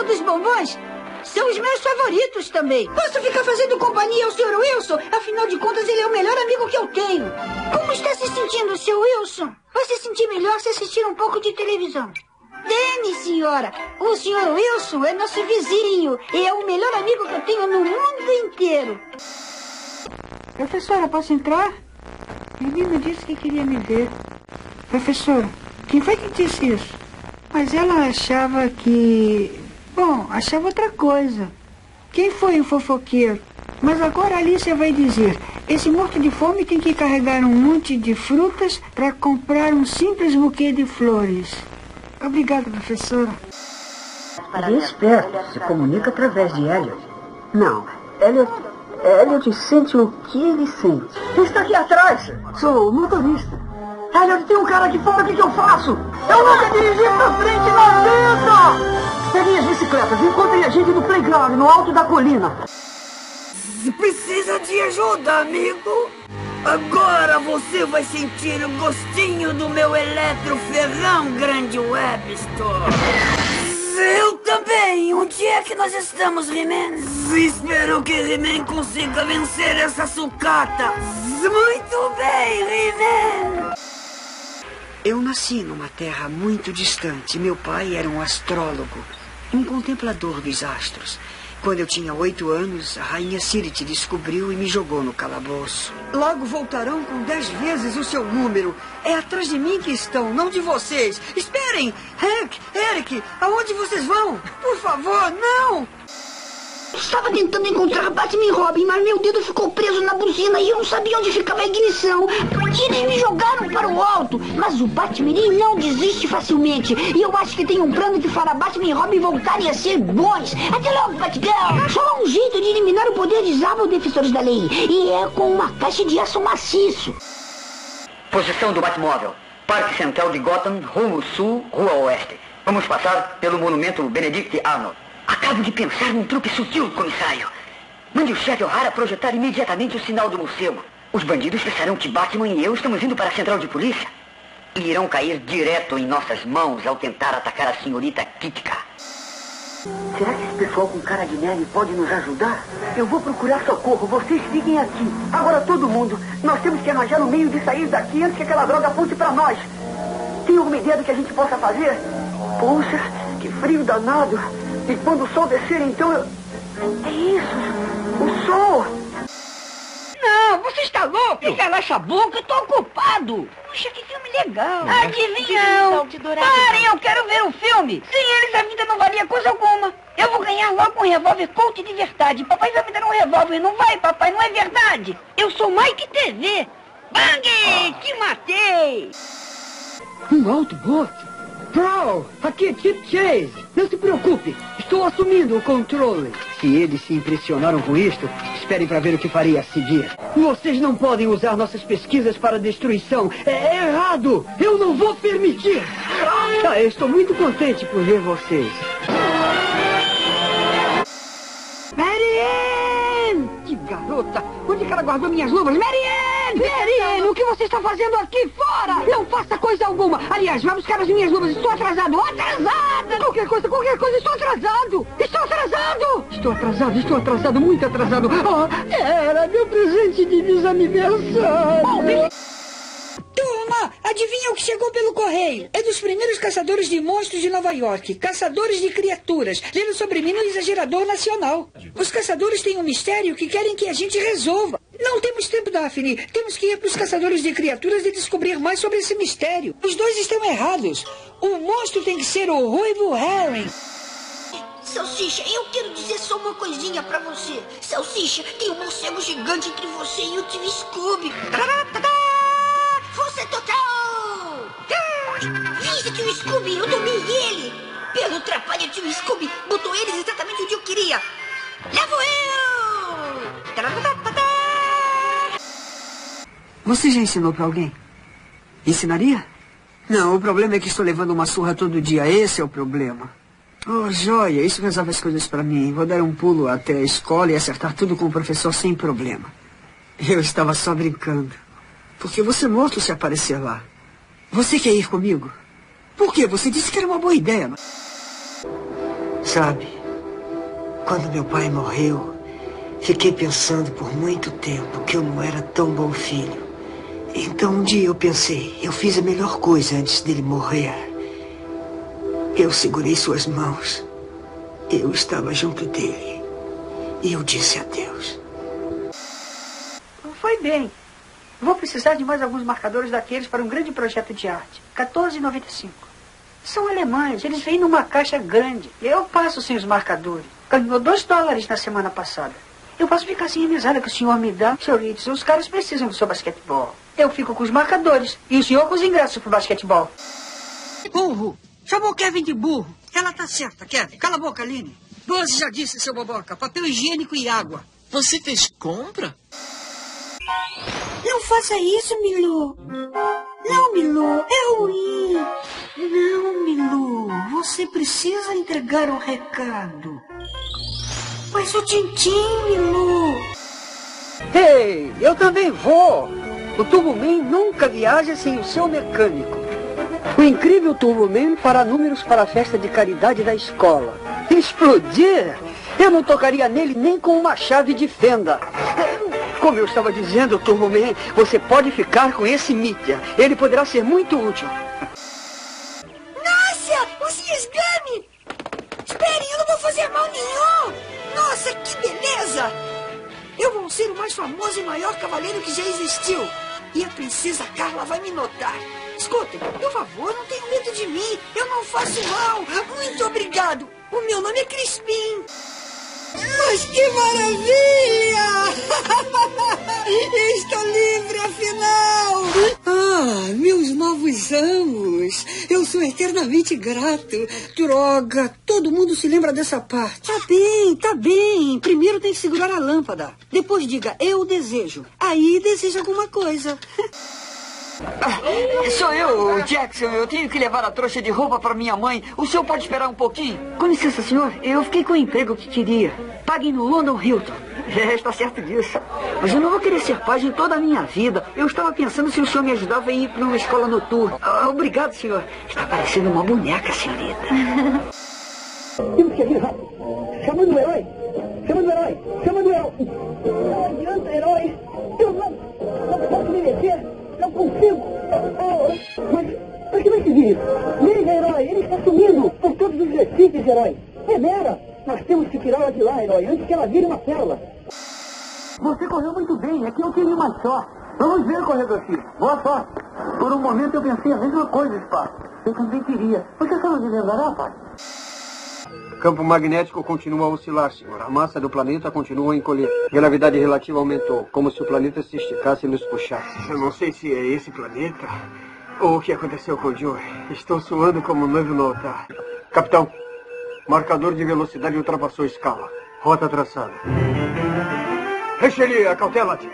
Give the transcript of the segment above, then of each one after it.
tal dos bombons são os meus favoritos também. Posso ficar fazendo companhia ao Sr. Wilson? Afinal de contas, ele é o melhor amigo que eu tenho. Como está se sentindo, Sr. Wilson? Vai se sentir melhor se assistir um pouco de televisão. Dene, senhora. O Sr. Wilson é nosso vizinho e é o melhor amigo que eu tenho no mundo inteiro. Professora, posso entrar? A menina disse que queria me ver. Professora, quem foi que disse isso? Mas ela achava que... Bom, achava outra coisa. Quem foi o fofoqueiro? Mas agora a Alicia vai dizer: esse morto de fome tem que carregar um monte de frutas para comprar um simples buquê de flores. Obrigada, professora. Ele é esperto, se comunica através de Elliot. Não, Elliot sente o que ele sente. Quem está aqui atrás? Sou o motorista. Elliot, tem um cara aqui fora, o que eu faço? Eu nunca dirigi pra frente na vida! Peguem as bicicletas, encontrem a gente no playground, no alto da colina. Precisa de ajuda, amigo? Agora você vai sentir o gostinho do meu eletroferrão, grande Webster. Eu também. Onde é que nós estamos, He-Man? Espero que He-Man consiga vencer essa sucata. Muito bem, He-Man. Eu nasci numa terra muito distante. Meu pai era um astrólogo, um contemplador dos astros. Quando eu tinha 8 anos, a rainha Sirith descobriu e me jogou no calabouço. Logo voltarão com 10 vezes o seu número. É atrás de mim que estão, não de vocês. Esperem! Hank, Eric, aonde vocês vão? Por favor, não! Estava tentando encontrar Batman e Robin, mas meu dedo ficou preso na buzina e eu não sabia onde ficava a ignição. Eles me jogaram para o alto, mas o Batman ele não desiste facilmente. E eu acho que tem um plano que fará Batman e Robin voltarem a ser bons. Até logo, Batgirl! Só há um jeito de eliminar o poder de Zaba, defensores da lei. E é com uma caixa de aço maciço. Posição do Batmóvel. Parque Central de Gotham, rumo sul, rua oeste. Vamos passar pelo monumento Benedict Arnold. Acabo de pensar num truque sutil, comissário. Mande o chefe O'Hara projetar imediatamente o sinal do morcego. Os bandidos pensarão que Batman e eu estamos indo para a central de polícia. E irão cair direto em nossas mãos ao tentar atacar a senhorita Kitka. Será que esse pessoal com cara de neve pode nos ajudar? Eu vou procurar socorro, vocês fiquem aqui. Agora todo mundo, nós temos que arranjar um meio de sair daqui antes que aquela droga aponte para nós. Tem alguma ideia do que a gente possa fazer? Poxa, que frio danado. E quando o sol descer, então eu... É isso, o sol! Não, você está louco? Cala essa boca, eu tô ocupado. Puxa, que filme legal. Adivinhão. Parem, eu quero ver o filme. Sem eles a vida não valia coisa alguma. Eu vou ganhar logo um revólver Colt de verdade. Papai vai me dar um revólver, não vai, papai? Não é verdade. Eu sou Mike TV. Bang! Te matei. Um Autobot? Prowl, aqui é Chip Chase. Não se preocupe, estou assumindo o controle. Se eles se impressionaram com isto, esperem para ver o que faria a seguir. Vocês não podem usar nossas pesquisas para destruição. É errado. Eu não vou permitir. Eu estou muito contente por ver vocês. Marianne! Que garota! Onde que ela guardou minhas luvas? Marianne! Marianne, o que você está fazendo aqui fora? Não faça coisa alguma. Aliás, vai buscar as minhas luvas. Estou atrasado. Atrasado! Qualquer coisa. Estou atrasado. Estou atrasado. Muito atrasado. Era meu presente de desaniversário. Turma, adivinha o que chegou pelo correio? É dos primeiros caçadores de monstros de Nova York. Caçadores de criaturas. Lendo sobre mim no Exagerador Nacional. Os caçadores têm um mistério que querem que a gente resolva. Não temos tempo, Daphne. Temos que ir para os caçadores de criaturas e descobrir mais sobre esse mistério. Os dois estão errados. O monstro tem que ser o Ruivo Herring. Salsicha, eu quero dizer só uma coisinha pra você. Salsicha, tem um morcego gigante entre você e o Tio Scooby. Força total! Finge, Tio Scooby, eu domei ele. Pelo trapalho, Tio Scooby botou eles exatamente onde eu queria. Lá vou eu! Você já ensinou pra alguém? Ensinaria? Não, o problema é que estou levando uma surra todo dia. Esse é o problema. Oh, joia, isso resolve as coisas pra mim. Vou dar um pulo até a escola e acertar tudo com o professor sem problema. Eu estava só brincando. Porque você morto se aparecer lá. Você quer ir comigo? Por quê? Você disse que era uma boa ideia. Sabe, quando meu pai morreu, fiquei pensando por muito tempo que eu não era tão bom filho. Então um dia eu pensei, eu fiz a melhor coisa antes dele morrer. Eu segurei suas mãos. Eu estava junto dele. E eu disse adeus. Foi bem. Vou precisar de mais alguns marcadores daqueles para um grande projeto de arte. R$14,95. São alemães, eles vêm numa caixa grande. Eu passo sem os marcadores. Ganhou $2 na semana passada. Eu posso ficar sem a mesada que o senhor me dá, Sr. Ritz. Os caras precisam do seu basquetebol. Eu fico com os marcadores. E o senhor com os ingressos pro basquetebol. Burro! Chamou Kevin de burro. Ela tá certa, Kevin. Cala a boca, Aline. Você já disse, seu boboca. Papel higiênico e água. Você fez compra? Não faça isso, Milu. Não, Milu, é ruim. Não, Milu. Você precisa entregar o recado. Mas o Tintim, Milu. Ei, eu também vou. O Turbo Man nunca viaja sem o seu mecânico. O incrível Turbo Man fará números para a festa de caridade da escola. Explodir? Eu não tocaria nele nem com uma chave de fenda. Como eu estava dizendo, Turbo Man, você pode ficar com esse mídia. Ele poderá ser muito útil. Nossa, o Cisgame! Espere, eu não vou fazer mal nenhum. Nossa, que beleza! Eu vou ser o mais famoso e maior cavaleiro que já existiu. E a princesa Carla vai me notar. Escutem, por favor, não tenham medo de mim. Eu não faço mal. Muito obrigado. O meu nome é Crispim. Mas que maravilha! Estou livre, afinal! Ah, meus novos amos. Eu sou eternamente grato. Droga, todo mundo se lembra dessa parte. Tá bem. Primeiro tem que segurar a lâmpada. Depois diga, eu desejo. Aí deseja alguma coisa. Sou eu, Jackson. Eu tenho que levar a trouxa de roupa para minha mãe. O senhor pode esperar um pouquinho? Com licença, senhor. Eu fiquei com o emprego que queria. Pague no London Hilton. Está certo disso. Mas eu não vou querer ser pajem toda a minha vida. Eu estava pensando se o senhor me ajudava a ir para uma escola noturna. Obrigado, senhor. Está parecendo uma boneca, senhorita. Temos que agir rápido. Chamando o herói. Chamando o herói. Chamando o herói. Não adianta, herói. Eu não posso me mexer. Não consigo. Mas que vai seguir isso? Veja, herói. Ele está sumindo por todos os recifes, herói. Venera. Nós temos que tirá-la de lá, herói, antes que ela vire uma pérola. Você correu muito bem. Aqui eu queria mais sorte. Vamos ver, corredor filho. Boa sorte. Por um momento eu pensei a mesma coisa, Spark. Eu também queria. Você só me lembrará, pai? O campo magnético continua a oscilar, senhor. A massa do planeta continua a encolher. A gravidade relativa aumentou, como se o planeta se esticasse e nos puxasse. Eu não sei se é esse planeta ou o que aconteceu com o Joe. Estou suando como um noivo no altar. Capitão, marcador de velocidade ultrapassou a escala. Rota traçada. Richelieu, acautela-te.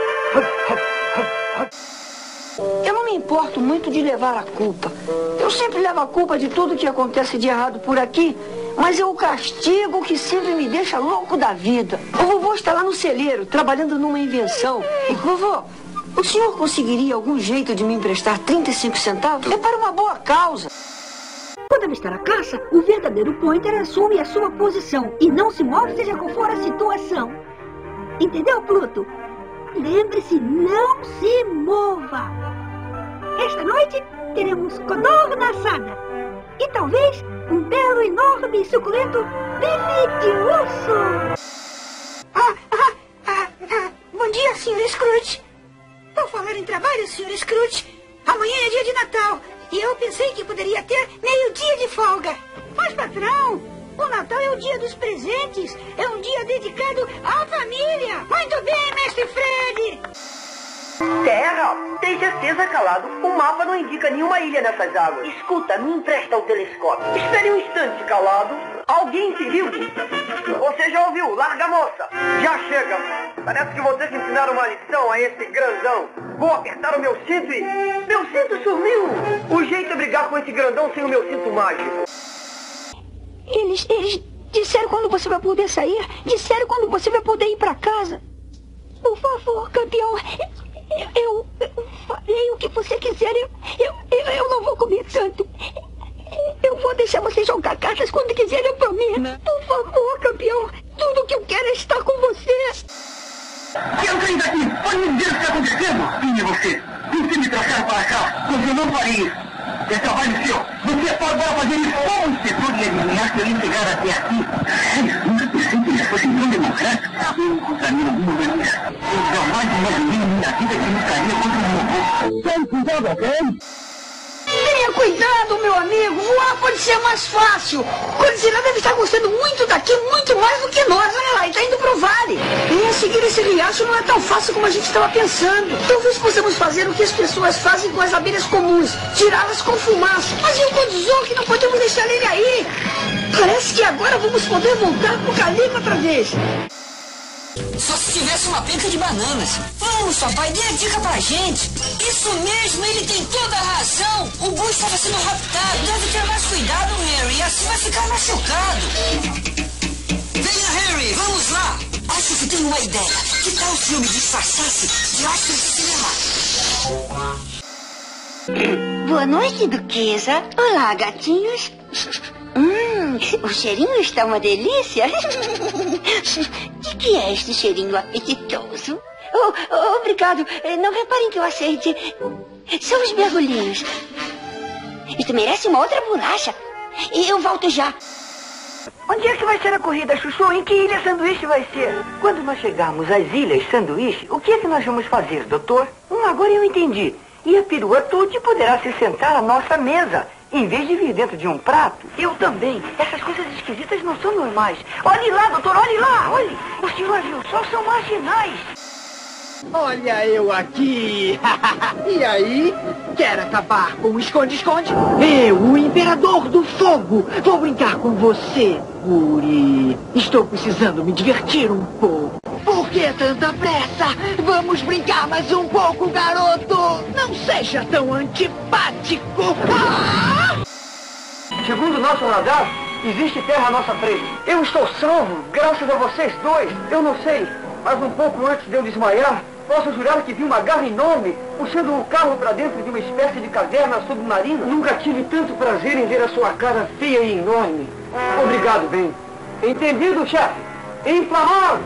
Eu não me importo muito de levar a culpa. Eu sempre levo a culpa de tudo que acontece de errado por aqui, mas é o castigo que sempre me deixa louco da vida. O vovô está lá no celeiro, trabalhando numa invenção. Vovô, o senhor conseguiria algum jeito de me emprestar 35 centavos? É para uma boa causa. Quando avistar a caça, o verdadeiro pointer assume a sua posição e não se move, seja qual for a situação. Entendeu, Pluto? Lembre-se, não se mova. Esta noite teremos codorna assada e talvez um belo, enorme e suculento bife de urso. Bom dia, Sr. Scrooge. Por falar em trabalho, Sr. Scrooge, amanhã é dia de Natal e eu pensei que poderia ter meio-dia de folga. Mas, patrão, o Natal é o dia dos presentes. É um dia dedicado à família. Muito bem, mestre Fred. Terra, tem certeza, calado. O mapa não indica nenhuma ilha nessas águas. Escuta, me empresta o telescópio. Espere um instante, calado. Alguém se viu? Você já ouviu? Larga a moça. Já chega. Parece que vou ter que ensinar uma lição a esse grandão. Vou apertar o meu cinto e... Meu cinto sumiu. O jeito é brigar com esse grandão sem o meu cinto mágico. Eles disseram quando você vai poder sair. Disseram quando você vai poder ir para casa. Por favor, campeão. Eu farei o que você quiser. Eu não vou comer tanto. Eu vou deixar você jogar cartas quando quiser, eu prometo. Por favor, campeão. Tudo que eu quero é estar com você. Eu saí daqui! Pode me dizer o que está acontecendo? Quem é você? E se me trouxeram para cá? Você não faria isso! É trabalho seu! Você pode agora fazer isso como inspetor de eliminação se ele chegar até aqui! Eu nunca pensei que isso fosse tão democrático! Eu encontraria alguma maneira! Eu jamais imaginei na minha vida que lutaria contra um robô! Tome cuidado, ok? Tenha cuidado, meu amigo. Voar pode ser mais fácil. O Godzilla deve estar gostando muito daqui, muito mais do que nós. Olha lá, ele está indo pro vale. E seguir esse riacho não é tão fácil como a gente estava pensando. Talvez possamos fazer o que as pessoas fazem com as abelhas comuns. Tirá-las com fumaça. Mas e o Godzilla, que não podemos deixar ele aí? Parece que agora vamos poder voltar pro Calico outra vez. Só se tivesse uma penca de bananas. Vamos, papai, dê a dica pra gente. Isso mesmo, ele tem toda a razão. O Boo estava sendo raptado. Deve ter mais cuidado, Harry, assim vai ficar machucado. Venha, Harry, vamos lá. Acho que tenho uma ideia. Que tal se eu me disfarçasse de astro de cinema? Boa noite, Duquesa. Olá, gatinhos. O cheirinho está uma delícia. De que é este cheirinho apetitoso? Obrigado. Não reparem que eu aceite. São os mergulhinhos. Isto merece uma outra bolacha. Eu volto já. Onde é que vai ser a corrida, Chuchu? Em que ilha Sanduíche vai ser? Quando nós chegarmos às ilhas Sanduíche, o que é que nós vamos fazer, doutor? Agora eu entendi. E a perua Tuti poderá se sentar à nossa mesa, em vez de vir dentro de um prato. Eu também. Essas coisas esquisitas não são normais. Olhe lá, doutor, olhe lá, olhe. O senhor viu só, são marginais. Olha eu aqui. E aí? Quer acabar com o esconde-esconde? Eu, o Imperador do Fogo, vou brincar com você, Guri. Estou precisando me divertir um pouco. Por que tanta pressa? Vamos brincar mais um pouco, garoto. Não seja tão antipático. Segundo nosso radar, existe terra à nossa frente. Eu estou salvo, graças a vocês dois. Eu não sei, mas um pouco antes de eu desmaiar, posso jurar que vi uma garra enorme puxando o carro para dentro de uma espécie de caverna submarina. Nunca tive tanto prazer em ver a sua cara feia e enorme. Obrigado, Ben. Entendido, chefe? Inflamar!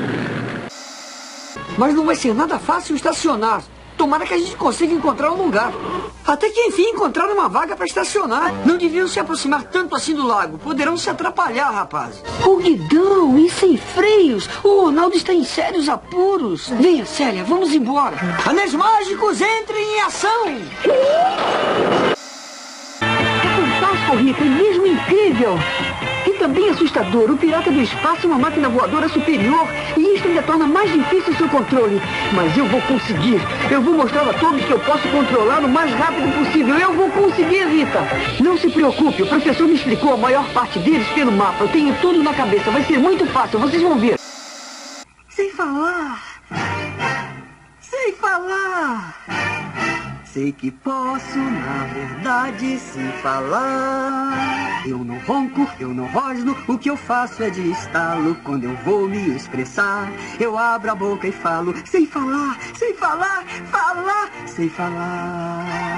Mas não vai ser nada fácil estacionar. Tomara que a gente consiga encontrar um lugar. Até que enfim encontraram uma vaga para estacionar. Não deviam se aproximar tanto assim do lago. Poderão se atrapalhar, rapazes. O guidão, e sem freios. O Ronaldo está em sérios apuros. Venha, Célia, vamos embora. Anéis mágicos, entrem em ação. É fantástico, Rita, é mesmo incrível. E também assustador. O pirata do espaço é uma máquina voadora superior. E isto ainda torna mais difícil o seu controle. Mas eu vou conseguir. Eu vou mostrar a todos que eu posso controlar o mais rápido possível. Eu vou conseguir, Rita. Não se preocupe. O professor me explicou a maior parte deles pelo mapa. Eu tenho tudo na cabeça. Vai ser muito fácil. Vocês vão ver. Sem falar. Sem falar. Sei que posso, na verdade, se falar. Eu não ronco, eu não rosno, o que eu faço é de estalo. Quando eu vou me expressar, eu abro a boca e falo. Sem falar, falar, sem falar.